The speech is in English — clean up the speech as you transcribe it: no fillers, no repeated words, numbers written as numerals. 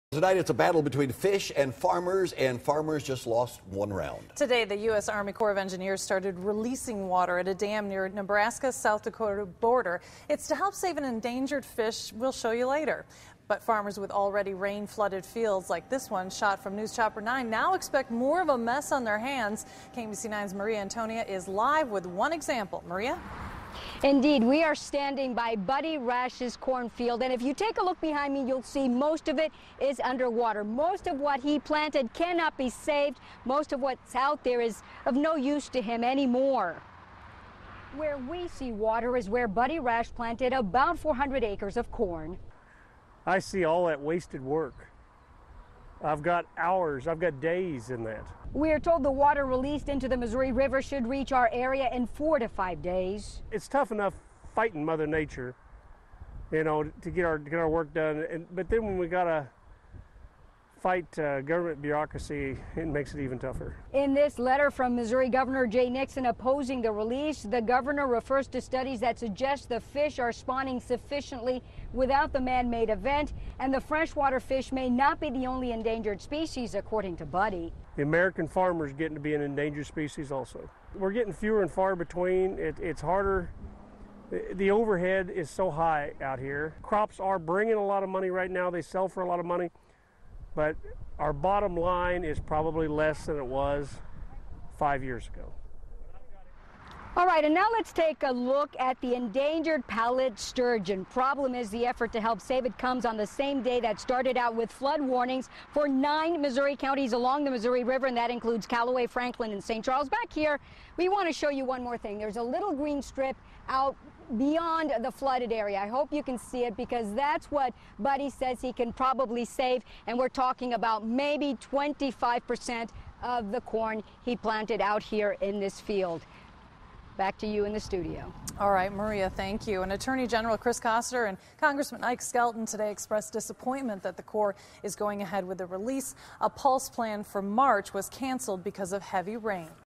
Tonight, it's a battle between fish and farmers just lost one round. Today, the U.S. Army Corps of Engineers started releasing water at a dam near Nebraska-South Dakota border. It's to help save an endangered fish we'll show you later. But farmers with already rain-flooded fields like this one shot from News Chopper 9 now expect more of a mess on their hands. KMBC 9's Maria Antonia is live with one example. Maria? Indeed, we are standing by Buddy Rash's cornfield, and if you take a look behind me, you'll see most of it is underwater. Most of what he planted cannot be saved. Most of what's out there is of no use to him anymore. Where we see water is where Buddy Rash planted about 400 acres of corn. I see all that wasted work. I've got hours, I've got days in that. We are told the water released into the Missouri River should reach our area in 4 to 5 days. It's tough enough fighting Mother Nature, you know, to get our work done. But then when we gotta fight government bureaucracy, it makes it even tougher. In this letter from Missouri Governor Jay Nixon opposing the release, the governor refers to studies that suggest the fish are spawning sufficiently without the man-made event, and the freshwater fish may not be the only endangered species, according to Buddy. The American farmer's getting to be an endangered species also. We're getting fewer and far between. It's harder. The overhead is so high out here. Crops are bringing a lot of money right now. They sell for a lot of money. But our bottom line is probably less than it was 5 years ago. All right, and now let's take a look at the endangered pallid sturgeon. Problem is, the effort to help save it comes on the same day that started out with flood warnings for 9 Missouri counties along the Missouri River, and that includes Callaway, Franklin, and St. Charles. Back here, we want to show you one more thing. There's a little green strip out beyond the flooded area. I hope you can see it, because that's what Buddy says he can probably save, and we're talking about maybe 25% of the corn he planted out here in this field. Back to you in the studio. All right, Maria, thank you. And Attorney General Chris Koster and Congressman Ike Skelton today expressed disappointment that the Corps is going ahead with the release. A pulse plan for March was canceled because of heavy rain.